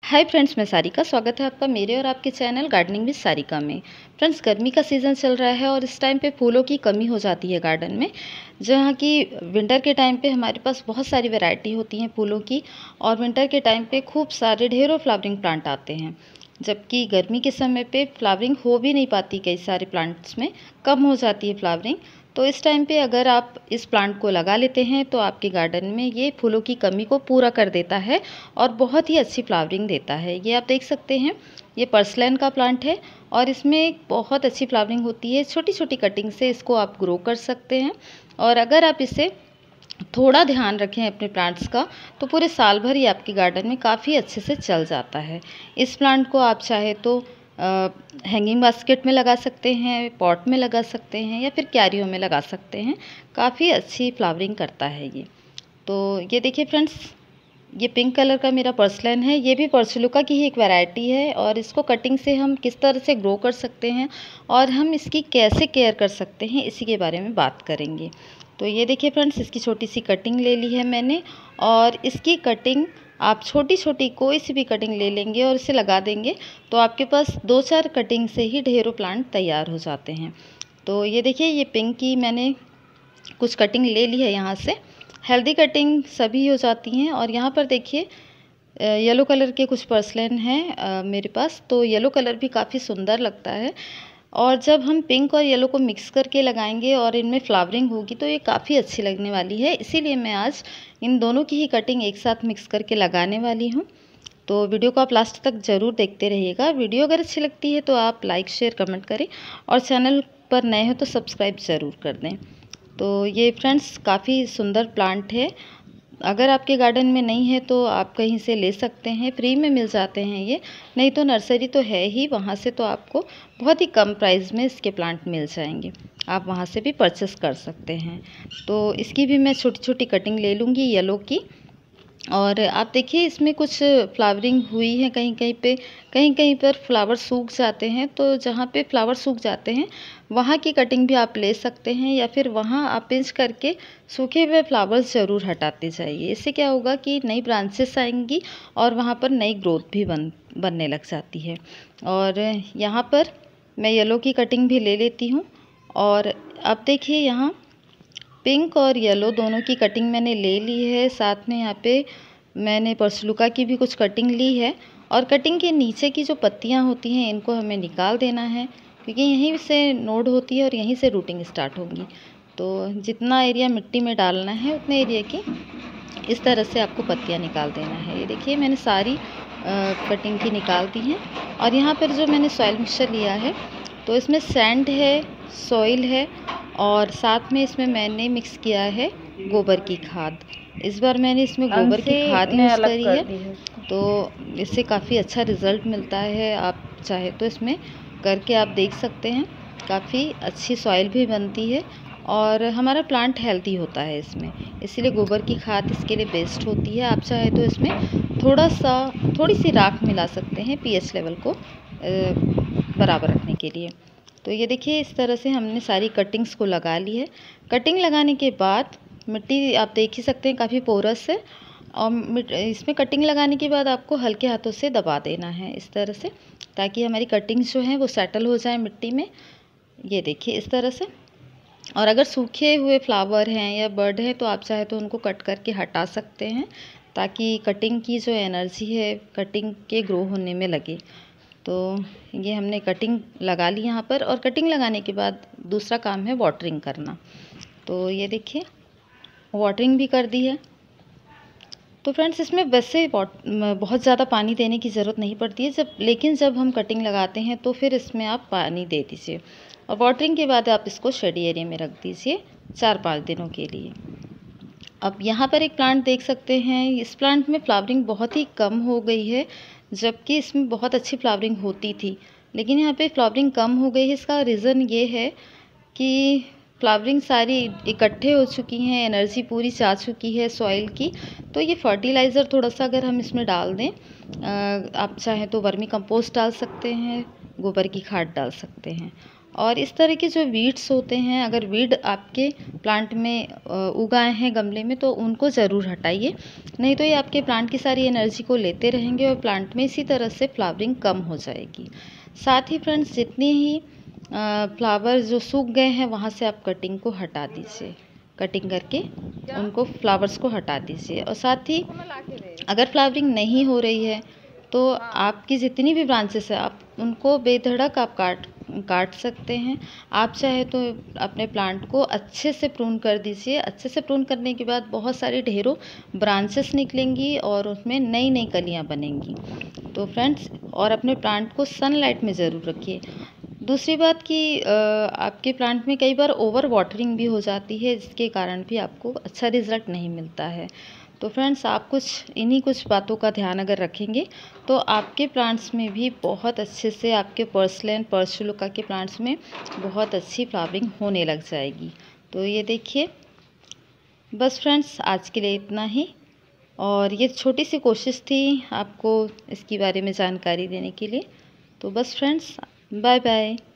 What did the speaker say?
Hi friends, मैं सारिका। स्वागत है आपका मेरे और आपके चैनल गार्डनिंग विद सारिका में। फ्रेंड्स, गर्मी का सीज़न चल रहा है और इस टाइम पे फूलों की कमी हो जाती है गार्डन में। जहाँ की विंटर के टाइम पे हमारे पास बहुत सारी वैरायटी होती हैं फूलों की, और विंटर के टाइम पे खूब सारे ढेरों फ्लावरिंग प्लांट आते हैं। जबकि गर्मी के समय पे फ्लावरिंग हो भी नहीं पाती, कई सारे प्लांट्स में कम हो जाती है फ्लावरिंग। तो इस टाइम पे अगर आप इस प्लांट को लगा लेते हैं तो आपके गार्डन में ये फूलों की कमी को पूरा कर देता है और बहुत ही अच्छी फ्लावरिंग देता है। ये आप देख सकते हैं, ये पर्सलैन का प्लांट है और इसमें बहुत अच्छी फ्लावरिंग होती है। छोटी छोटी कटिंग से इसको आप ग्रो कर सकते हैं, और अगर आप इसे थोड़ा ध्यान रखें अपने प्लांट्स का तो पूरे साल भर ही आपके गार्डन में काफ़ी अच्छे से चल जाता है। इस प्लांट को आप चाहे तो हैंगिंग बास्केट में लगा सकते हैं, पॉट में लगा सकते हैं, या फिर क्यारियों में लगा सकते हैं। काफ़ी अच्छी फ्लावरिंग करता है ये। तो ये देखिए फ्रेंड्स, ये पिंक कलर का मेरा पर्सलैन है। ये भी पर्सलुका की ही एक वैरायटी है, और इसको कटिंग से हम किस तरह से ग्रो कर सकते हैं और हम इसकी कैसे केयर कर सकते हैं, इसी के बारे में बात करेंगे। तो ये देखिए फ्रेंड्स, इसकी छोटी सी कटिंग ले ली है मैंने, और इसकी कटिंग आप छोटी छोटी कोई सी भी कटिंग ले लेंगे और इसे लगा देंगे तो आपके पास 2-4 कटिंग से ही ढेरों प्लांट तैयार हो जाते हैं। तो ये देखिए, ये पिंक की मैंने कुछ कटिंग ले ली है यहाँ से। हेल्दी कटिंग सभी हो जाती हैं। और यहाँ पर देखिए येलो कलर के कुछ पर्सलैन हैं मेरे पास। तो येलो कलर भी काफ़ी सुंदर लगता है, और जब हम पिंक और येलो को मिक्स करके लगाएंगे और इनमें फ्लावरिंग होगी तो ये काफ़ी अच्छी लगने वाली है। इसीलिए मैं आज इन दोनों की ही कटिंग एक साथ मिक्स करके लगाने वाली हूँ। तो वीडियो को आप लास्ट तक ज़रूर देखते रहिएगा। वीडियो अगर अच्छी लगती है तो आप लाइक शेयर कमेंट करें, और चैनल पर नए हो तो सब्सक्राइब ज़रूर कर दें। तो ये फ्रेंड्स काफ़ी सुंदर प्लांट है। अगर आपके गार्डन में नहीं है तो आप कहीं से ले सकते हैं, फ्री में मिल जाते हैं ये। नहीं तो नर्सरी तो है ही, वहाँ से तो आपको बहुत ही कम प्राइस में इसके प्लांट मिल जाएंगे। आप वहाँ से भी परचेस कर सकते हैं। तो इसकी भी मैं छोटी छोटी कटिंग ले लूँगी येलो की। और आप देखिए, इसमें कुछ फ्लावरिंग हुई है कहीं कहीं पर फ्लावर सूख जाते हैं। तो जहाँ पे फ्लावर सूख जाते हैं वहाँ की कटिंग भी आप ले सकते हैं, या फिर वहाँ आप पिंच करके सूखे हुए फ्लावर्स ज़रूर हटाते जाइए। इससे क्या होगा कि नई ब्रांचेस आएंगी और वहाँ पर नई ग्रोथ भी बनने लग जाती है। और यहाँ पर मैं येलो की कटिंग भी ले लेती हूँ। और अब देखिए, यहाँ पिंक और येलो दोनों की कटिंग मैंने ले ली है। साथ में यहाँ पे मैंने पर्सलुका की भी कुछ कटिंग ली है। और कटिंग के नीचे की जो पत्तियाँ होती हैं इनको हमें निकाल देना है, क्योंकि यहीं से नोड होती है और यहीं से रूटिंग स्टार्ट होगी। तो जितना एरिया मिट्टी में डालना है उतने एरिया की इस तरह से आपको पत्तियाँ निकाल देना है। ये देखिए, मैंने सारी कटिंग की निकाल दी हैं। और यहाँ पर जो मैंने सॉइल मिक्सचर लिया है तो इसमें सैंड है, सॉइल है, और साथ में इसमें मैंने मिक्स किया है गोबर की खाद। इस बार मैंने इसमें गोबर की खाद यूज़ करी है, तो इससे काफ़ी अच्छा रिज़ल्ट मिलता है। आप चाहे तो इसमें करके आप देख सकते हैं। काफ़ी अच्छी सॉइल भी बनती है और हमारा प्लांट हेल्दी होता है इसमें। इसीलिए गोबर की खाद इसके लिए बेस्ट होती है। आप चाहे तो इसमें थोड़ी सी राख मिला सकते हैं पीएच लेवल को बराबर रखने के लिए। तो ये देखिए, इस तरह से हमने सारी कटिंग्स को लगा ली है। कटिंग लगाने के बाद मिट्टी आप देख ही सकते हैं काफ़ी पोरस है, और इसमें कटिंग लगाने के बाद आपको हल्के हाथों से दबा देना है इस तरह से, ताकि हमारी कटिंग्स जो हैं वो सेटल हो जाए मिट्टी में। ये देखिए इस तरह से। और अगर सूखे हुए फ्लावर हैं या बर्ड हैं तो आप चाहे तो उनको कट करके हटा सकते हैं, ताकि कटिंग की जो एनर्जी है कटिंग के ग्रो होने में लगे। तो ये हमने कटिंग लगा ली यहाँ पर। और कटिंग लगाने के बाद दूसरा काम है वाटरिंग करना। तो ये देखिए, वाटरिंग भी कर दी है। तो फ्रेंड्स, इसमें वैसे बहुत ज़्यादा पानी देने की ज़रूरत नहीं पड़ती है, लेकिन जब हम कटिंग लगाते हैं तो फिर इसमें आप पानी दे दीजिए। और वाटरिंग के बाद आप इसको शेडी एरिया में रख दीजिए 4-5 दिनों के लिए। अब यहाँ पर एक प्लांट देख सकते हैं। इस प्लांट में फ्लावरिंग बहुत ही कम हो गई है, जबकि इसमें बहुत अच्छी फ्लावरिंग होती थी। लेकिन यहाँ पे फ्लावरिंग कम हो गई है। इसका रीज़न ये है कि फ्लावरिंग सारी इकट्ठे हो चुकी हैं, एनर्जी पूरी जा चुकी है सॉइल की। तो ये फर्टिलाइज़र थोड़ा सा अगर हम इसमें डाल दें, आप चाहें तो वर्मी कंपोस्ट डाल सकते हैं, गोबर की खाद डाल सकते हैं। और इस तरह के जो वीड्स होते हैं, अगर वीड आपके प्लांट में उगाए हैं गमले में, तो उनको ज़रूर हटाइए, नहीं तो ये आपके प्लांट की सारी एनर्जी को लेते रहेंगे और प्लांट में इसी तरह से फ्लावरिंग कम हो जाएगी। साथ ही फ्रेंड्स, जितने ही फ्लावर जो सूख गए हैं वहाँ से आप कटिंग को हटा दीजिए, कटिंग करके उनको फ्लावर्स को हटा दीजिए। और साथ ही अगर फ्लावरिंग नहीं हो रही है तो आपकी जितनी भी ब्रांचेस है आप उनको बेधड़क आप काट सकते हैं। आप चाहे तो अपने प्लांट को अच्छे से प्रून कर दीजिए। अच्छे से प्रून करने के बाद बहुत सारी ढेरों ब्रांचेस निकलेंगी और उसमें नई नई कलियां बनेंगी। तो फ्रेंड्स, और अपने प्लांट को सनलाइट में ज़रूर रखिए। दूसरी बात कि आपके प्लांट में कई बार ओवर वाटरिंग भी हो जाती है, जिसके कारण भी आपको अच्छा रिज़ल्ट नहीं मिलता है। तो फ्रेंड्स, आप कुछ बातों का ध्यान अगर रखेंगे तो आपके प्लांट्स में भी बहुत अच्छे से, आपके पर्सलेन पर्सुलिका के प्लांट्स में बहुत अच्छी फ्लावरिंग होने लग जाएगी। तो ये देखिए, बस फ्रेंड्स, आज के लिए इतना ही। और ये छोटी सी कोशिश थी आपको इसके बारे में जानकारी देने के लिए। तो बस फ्रेंड्स, बाय बाय।